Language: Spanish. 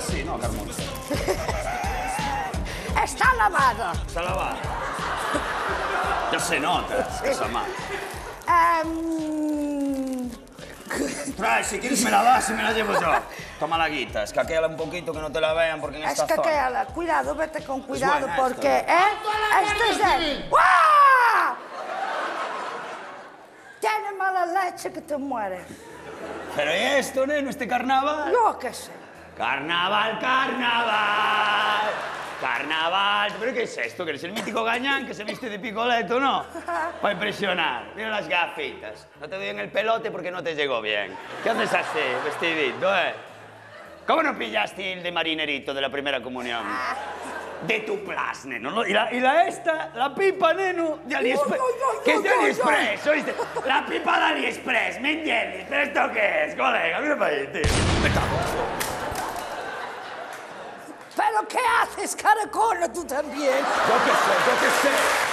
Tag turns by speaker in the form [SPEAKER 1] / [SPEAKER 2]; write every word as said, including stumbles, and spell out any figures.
[SPEAKER 1] sí, no, Carmona.
[SPEAKER 2] Está lavada.
[SPEAKER 1] Está lavada. Ya se nota, que está mal.
[SPEAKER 2] Um...
[SPEAKER 1] Trae, si quieres me la das y me la llevo yo. Toma la guita, escaquéala un poquito que no te la vean porque en esta zona...
[SPEAKER 2] Escaquéala, cuidado, vete con cuidado
[SPEAKER 1] buena
[SPEAKER 2] porque,
[SPEAKER 1] esta,
[SPEAKER 2] ¿eh? Este es él. ¡Guau! Tiene mala leche que te mueres.
[SPEAKER 1] Pero ¿y esto, neno, este carnaval?
[SPEAKER 2] Yo qué sé.
[SPEAKER 1] Carnaval, carnaval, carnaval. ¿Pero qué es esto? ¿Que eres el mítico gañán que se viste de picoleto, no? Para impresionar. Mira las gafitas. No te doy en el pelote porque no te llegó bien. ¿Qué haces así, vestidito, eh? ¿Cómo no pillaste el de marinerito de la primera comunión? De tu plas, neno. ¿No? Y, la, y la esta, la pipa, neno, de AliExpress. ¿Qué es de AliExpress? ¿Oíste? La pipa de AliExpress, ¿me entiendes? ¿Pero esto qué es, colega? Mira para ahí, tío. Me cago.
[SPEAKER 2] ¿Pero qué haces, caracol? Tú también.
[SPEAKER 1] Yo qué sé, yo qué sé.